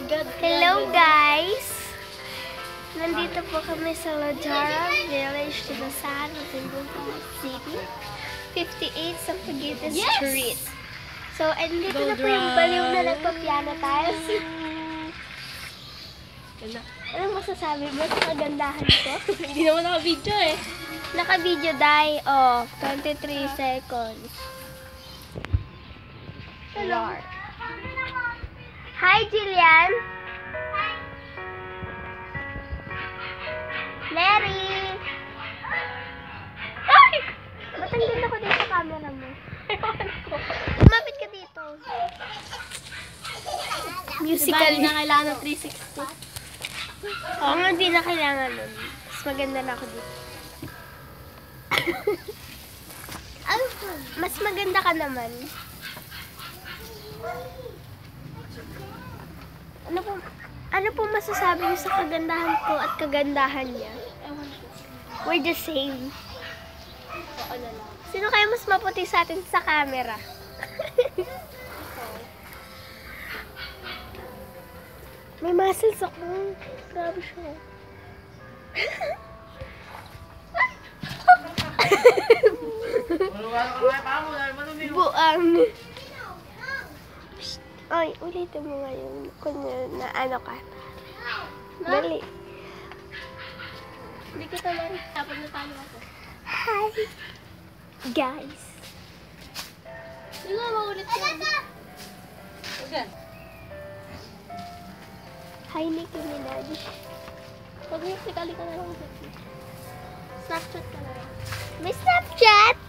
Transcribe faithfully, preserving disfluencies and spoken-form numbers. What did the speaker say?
God. Hello guys! Nandito po kami sa Lajara Village, Tinasan, Tingupa City. fifty-eight Sampaguita Yes! Street. So, and dito na Gold po yung baliw na rush. nagpa-piano tiles. Ganda. Anong masasabi mo sa kagandahan ko? Hindi naman naka-video eh. Naka-video dai, oh, twenty-three seconds. Hello. Hi, Jillian. Larry. Ay! Ba't ang ganda ko dito sa camera mo? Lumapit ka dito. Musical. Diba, na kailangan ng three sixty. Oo nga, hindi na kailangan nun. Mas maganda na ako dito. Mas maganda ka naman. Ano po, ano po masasabi niyo sa kagandahan ko at kagandahan niya? Ewan ko. We're the same. Oo na lang. Sino kaya mas maputi sa atin sa camera? May muscles ako. Grabe siya. Buang. Ay, ulitin mo ngayon. Kung na ano ka. Dali. Hindi ko naman. Tapos natalo ako. Hi, guys. Hindi ko maulit ko. Ayan. Hi, Nicki Minaj. Pag musically ka na lang. Snapchat ka na lang. May Snapchat?